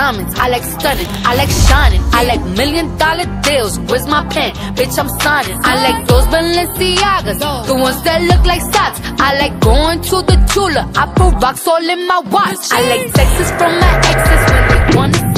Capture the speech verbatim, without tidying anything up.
diamonds, I like stunning, I like shining, I like million dollar deals. Where's my pen? Bitch, I'm signing. I like those Balenciagas, the ones that look like socks. I like going to the Tula, I put rocks all in my watch. I like texts from my exes when they wanna